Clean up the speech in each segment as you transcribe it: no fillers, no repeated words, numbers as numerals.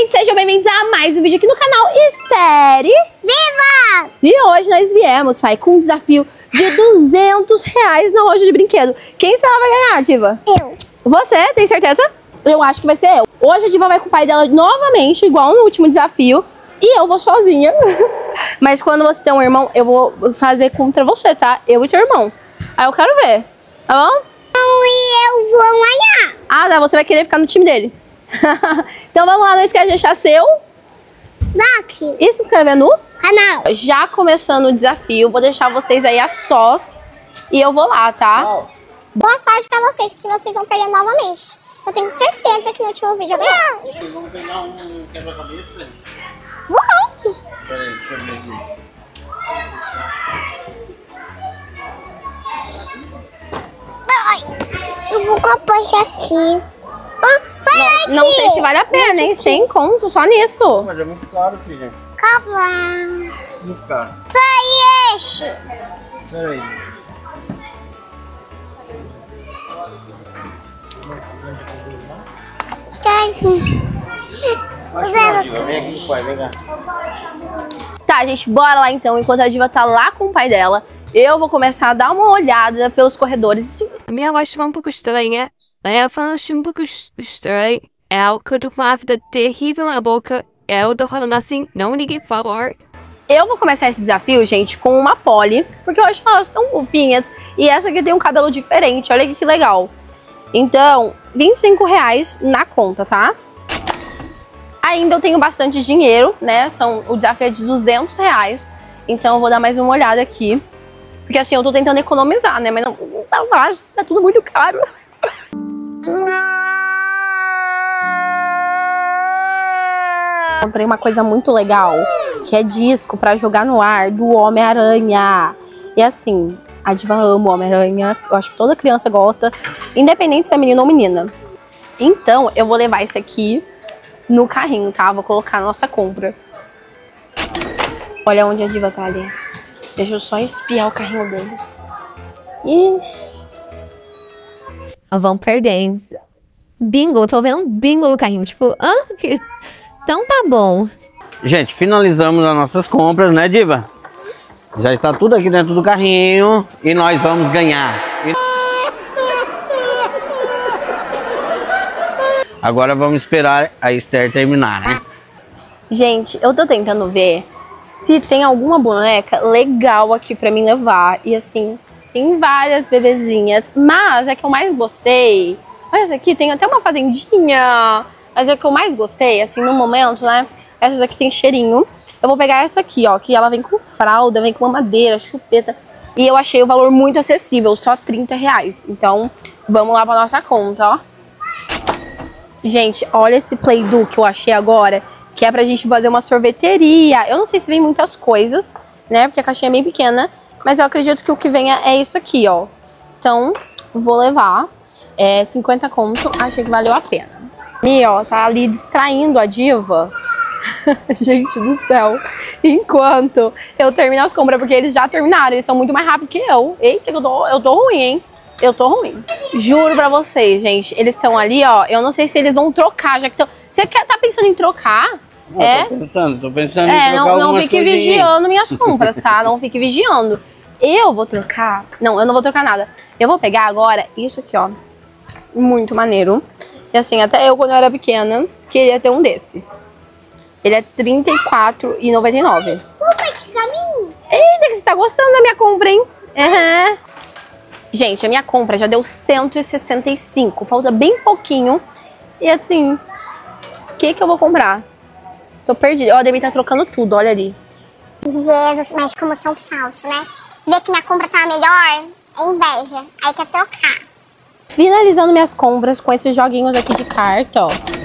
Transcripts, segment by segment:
gente, sejam bem-vindos a mais um vídeo aqui no canal Estere Viva! E hoje nós viemos, pai, com um desafio de R$200 na loja de brinquedo. Quem será vai ganhar, Diva? Eu. Você, tem certeza? Eu acho que vai ser eu. Hoje a Diva vai com o pai dela novamente, igual no último desafio. E eu vou sozinha. Mas quando você tem um irmão, eu vou fazer contra você, tá? Eu e teu irmão. Aí eu quero ver, tá bom? E eu vou ganhar. Ah, tá, você vai querer ficar no time dele. Então vamos lá, não esquece de deixar seu like e se inscrever no canal. Já começando o desafio, vou deixar vocês aí a sós e eu vou lá, tá? Boa sorte pra vocês, que vocês vão perder novamente. Eu tenho certeza que no último vídeo eu ganhei. Vocês vão pegar um quebra-cabeça? Vou! Pera aí, deixa eu ver aqui. Ai, eu vou com a ponte aqui. Não sei se vale a pena, hein? 100 conto só nisso. Mas é muito caro, filha. Calma. Muito caro. Vai, este. Pera aí. Vem aqui com o pai, vem cá. Tá, gente, bora lá então. Enquanto a Diva tá lá com o pai dela, eu vou começar a dar uma olhada pelos corredores. A minha voz estava um pouco estranha. Eu falo um pouco estranho. Eu tô com uma vida terrível na boca. Eu tô falando assim, não ligue, por favor. Eu vou começar esse desafio, gente, com uma Polly, porque eu acho elas tão fofinhas. E essa aqui tem um cabelo diferente, olha que legal. Então, R$25 na conta, tá? Ainda eu tenho bastante dinheiro, né? O desafio é de R$200. Então eu vou dar mais uma olhada aqui. Porque assim, eu tô tentando economizar, né? Mas não tá tudo muito caro. Encontrei uma coisa muito legal, que é disco pra jogar no ar do Homem-Aranha. E assim, a Diva ama o Homem-Aranha. Eu acho que toda criança gosta, independente se é menino ou menina. Então, eu vou levar esse aqui no carrinho, tá? Vou colocar na nossa compra. Olha onde a Diva tá ali. Deixa eu só espiar o carrinho deles. Ixi. Vão perder, hein? Bingo, tô vendo um bingo no carrinho. Tipo, então tá bom. Gente, finalizamos as nossas compras, né, Diva? Já está tudo aqui dentro do carrinho e nós vamos ganhar. Agora vamos esperar a Esther terminar, né? Gente, eu tô tentando ver se tem alguma boneca legal aqui pra mim levar. E assim, tem várias bebezinhas, mas a que eu mais gostei... Olha essa aqui, tem até uma fazendinha. Mas a que eu mais gostei, assim, no momento, né? Essa aqui tem cheirinho. Eu vou pegar essa aqui, ó, que ela vem com fralda, vem com mamadeira, chupeta. E eu achei o valor muito acessível, só R$30. Então, vamos lá pra nossa conta, ó. Gente, olha esse Play-Doh que eu achei agora, que é pra gente fazer uma sorveteria. Eu não sei se vem muitas coisas, né? Porque a caixinha é bem pequena. Mas eu acredito que o que venha é isso aqui, ó. Então, vou levar. 50 conto, achei que valeu a pena. E ó, tá ali distraindo a Diva. Gente do céu. Enquanto eu termino as compras, porque eles já terminaram. Eles são muito mais rápidos que eu. Eita, eu tô ruim, hein? Eu tô ruim. Juro pra vocês, gente. Eles estão ali, ó. Eu não sei se eles vão trocar, já que estão... Você tá pensando em trocar? Não, tô pensando em trocar não fique vigiando minhas compras, tá? Não fique vigiando. Eu vou trocar... Não, eu não vou trocar nada. Eu vou pegar agora isso aqui, ó. Muito maneiro. E assim, até eu, quando eu era pequena, queria ter um desse. Ele é R$34,99. Opa, esse caminho. Eita, que você tá gostando da minha compra, hein? Uhum. Gente, a minha compra já deu 165. Falta bem pouquinho. E assim, o que eu vou comprar? Tô perdida. Ó, a Demi tá trocando tudo, olha ali. Jesus, mas como são falsos, né? Ver que minha compra tá melhor, é inveja. Aí quer trocar. Finalizando minhas compras com esses joguinhos aqui de carta, ó.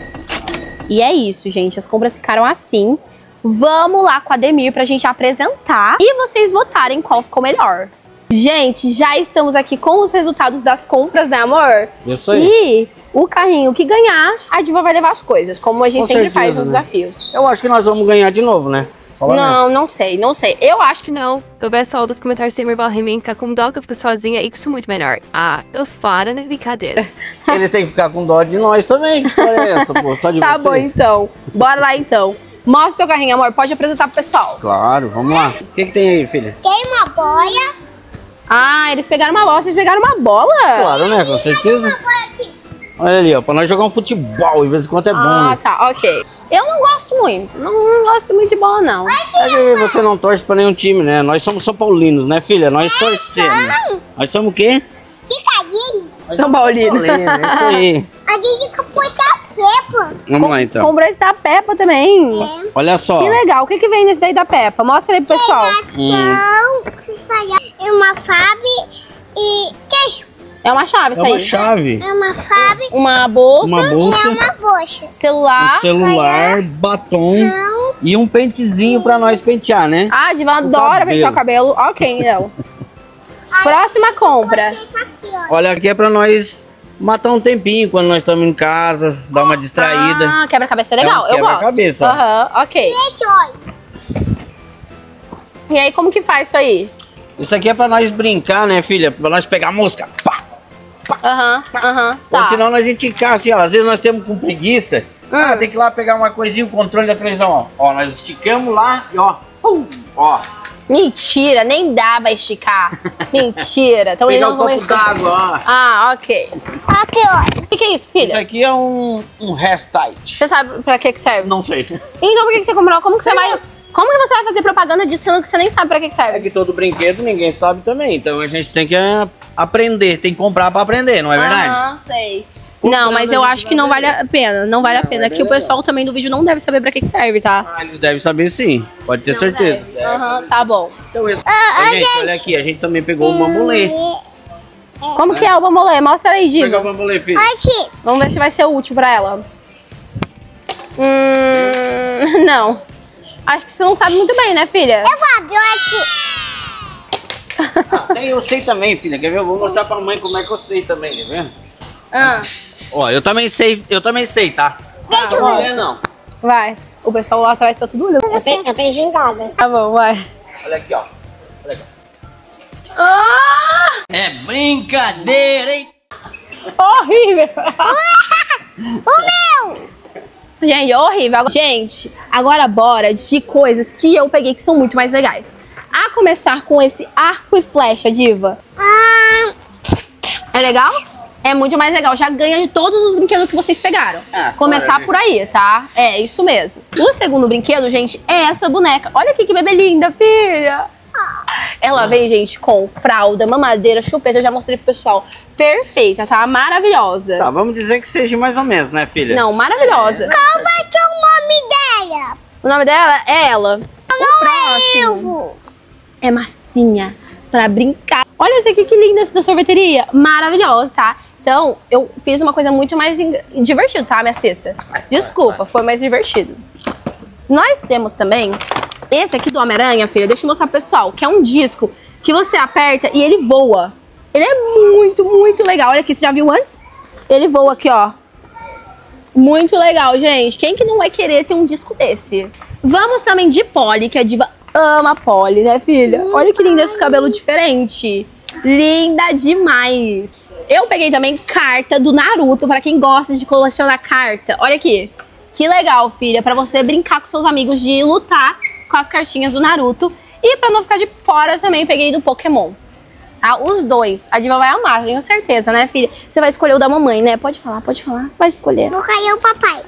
E é isso, gente. As compras ficaram assim. Vamos lá com a Ademir pra gente apresentar e vocês votarem qual ficou melhor. Gente, já estamos aqui com os resultados das compras, né, amor? Isso aí. E o carrinho que ganhar, a Diva vai levar as coisas, como a gente Com sempre certeza, faz nos né? desafios. Eu acho que nós vamos ganhar de novo, né? Só lamento. Não sei, não sei. Eu acho que Não, o pessoal dos comentários sempre vai ficar com dó que eu fico sozinha e isso é muito menor. Ah, eu falo na brincadeira. Eles têm que ficar com dó de nós também. Que história é essa, pô? Só de Tá você. bom, então. Bora lá, então. Mostra seu carrinho, amor. Pode apresentar pro pessoal. Claro, vamos lá. O que tem aí, filha? Tem uma boia. Ah, eles pegaram uma bola. Vocês pegaram uma bola? Claro, né? Com certeza. Olha ali, ó. Pra nós jogar um futebol, de vez em quando é bom, Ah, né? tá. Ok. Eu não gosto muito. Não gosto muito de bola, não. É que você não torce pra nenhum time, né? Nós somos São Paulinos, né, filha? Nós torcemos. Nós somos o quê? Ficadinho. São Paulino. Paulino, é isso aí. A gente que puxa a Peppa. Vamos lá, então. Comprou esse da Peppa também. Olha só. Que legal. O que que vem nesse daí da Peppa? Mostra aí pro pessoal. Então, uma fave e queijo. É uma chave É isso uma aí. chave, É uma fave Uma bolsa, uma bolsa, e uma bocha. um celular. celular, batom Então, e um pentezinho pra nós pentear, né? Ah, a Diva adora cabelo. pentear o cabelo. Ok, então. Próxima compra. isso aqui, ó. Olha, aqui é pra nós matar um tempinho quando nós estamos em casa, dar uma distraída. Ah, quebra-cabeça é legal. É um eu gosto. quebra-cabeça. Aham, ok. Esse, olha. E aí, como que faz isso aí? Isso aqui é pra nós brincar, né, filha? Pra nós pegar a mosca. Pá! Aham, Ou tá. senão a gente fica assim, ó. Às vezes nós temos com preguiça. Ah, tem que ir lá pegar uma coisinha, o controle da televisão, ó. Ó, nós esticamos lá e ó. Ó. Mentira, nem dá pra esticar. Mentira. Então ele Pegar não o copo começou. d'água, ó. Ah, ok. Aqui, olha. O que é isso, Isso filha? aqui é um restite. Você sabe pra que serve? Não sei. Então por que você comprou? Como que você vai... Como que você vai fazer propaganda disso sendo que você nem sabe pra que É serve? que todo brinquedo ninguém sabe também. Então a gente tem que aprender, tem que comprar pra aprender, não é verdade? Aham, sei. Não, mas eu a gente acho que não vai vale a pena. Não vale a Não, pena. é bem Que o legal. pessoal também do vídeo não deve saber pra que serve, tá? Ah, eles devem saber sim. Pode ter certeza. Deve. Aham, tá bom. Então, gente, olha aqui, a gente também pegou o bambolê. Como que é o bambolê? Mostra aí, Pega o Diva. bambolê, filho. Aqui. Vamos ver se vai ser útil pra ela. Não. Acho que você não sabe muito bem, né, filha? Eu vou abrir aqui. Até eu sei também, filha. Quer ver? Eu vou mostrar pra mãe como é que eu sei também, quer ver? Ah, Ó, eu também sei, tá? Deixa eu Não ver. é não. vai. O pessoal lá atrás tá tudo olhando. Eu tenho gingada. Tá bom, vai. Olha aqui, ó. Olha aqui. Ah! É brincadeira, hein? Horrível! O meu. Gente, horrível. Gente, agora bora de coisas que eu peguei que são muito mais legais. A começar com esse arco e flecha, Diva. Ah, É legal? É muito mais legal. Já ganha de todos os brinquedos que vocês pegaram. Ah, Começar claro. por aí, tá? É, isso mesmo. O segundo brinquedo, gente, é essa boneca. Olha aqui que bebê linda, filha. Ela vem, gente, com fralda, mamadeira, chupeta. Eu já mostrei pro pessoal. Perfeita, tá? Maravilhosa. Tá, vamos dizer que seja mais ou menos, né, filha? Não, maravilhosa. qual vai ser o nome dela? O nome dela é ela. O próximo Silvio. é massinha pra brincar. Olha esse aqui, que linda essa da sorveteria. Maravilhosa, tá? Então, eu fiz uma coisa muito mais divertida, tá, minha cesta? Desculpa, foi mais divertido. Nós temos também esse aqui do Homem-Aranha, filha. Deixa eu mostrar pro pessoal, que é um disco que você aperta e ele voa. Ele é muito, muito legal. Olha aqui, você já viu antes? Ele voa aqui, ó. Muito legal, gente. Quem que não vai querer ter um disco desse? Vamos também de Polly, que a Diva ama Polly, né, filha? Olha que lindo esse cabelo diferente. Linda demais. Eu peguei também carta do Naruto, pra quem gosta de colecionar carta. Olha aqui. Que legal, filha, pra você brincar com seus amigos de lutar com as cartinhas do Naruto. E pra não ficar de fora também, peguei do Pokémon. Tá? Os dois. A Diva vai amar, tenho certeza, né, filha? Você vai escolher o da mamãe, né? Pode falar, pode falar. Vai escolher. Vou cair o papai.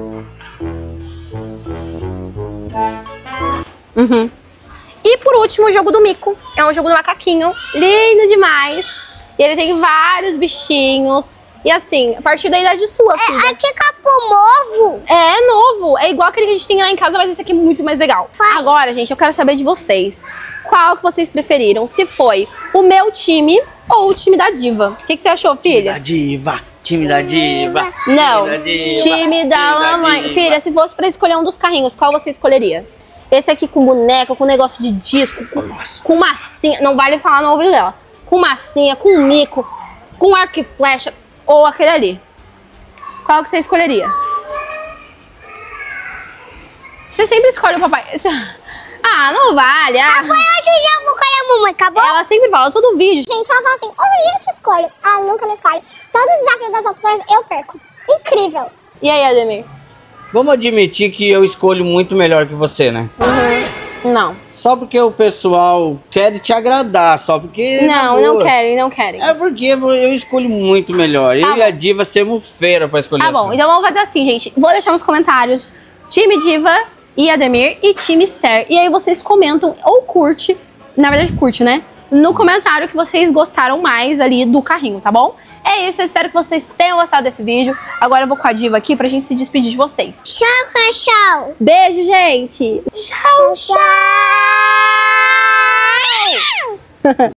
Uhum. E por último, o jogo do Mico. É um jogo do macaquinho. Lindo demais. E ele tem vários bichinhos. E assim, a partir da idade sua, filha. Aqui capô novo. É novo. É igual aquele que a gente tem lá em casa, mas esse aqui é muito mais legal. Pai. Agora, gente, eu quero saber de vocês. Qual que vocês preferiram? Se foi o meu time ou o time da Diva? O que você achou, filha? Da diva, time da diva. Não, time da diva, time da mamãe. diva. Filha, se fosse pra escolher um dos carrinhos, qual você escolheria? Esse aqui com boneca, com negócio de disco, com massinha. Não vale falar no ouvido dela. Com massinha, com mico, com arco e flecha. Ou aquele ali. Qual que você escolheria? Você sempre escolhe o papai. Ah, não vale. Ah. Foi outro dia eu vou com a mamãe, acabou? Ela sempre fala, todo vídeo. Gente, ela fala assim, outro dia eu te escolho. Ela nunca me escolhe. Todos os desafios das opções eu perco. Incrível. E aí, Ademir? Vamos admitir que eu escolho muito melhor que você, né? Não. Só porque o pessoal quer te agradar, só porque... Não, não querem, não querem. É porque eu escolho muito melhor. Eu e a Diva somos feira pra escolher. Tá bom, então vamos fazer assim, gente. Vou deixar nos comentários time Diva e Ademir e time Ser. E aí vocês comentam ou curte, na verdade curte, né? No comentário que vocês gostaram mais ali do carrinho, tá bom? É isso, eu espero que vocês tenham gostado desse vídeo. Agora eu vou com a Diva aqui pra gente se despedir de vocês. Tchau, cachorro. Beijo, gente! Tchau, Tchau.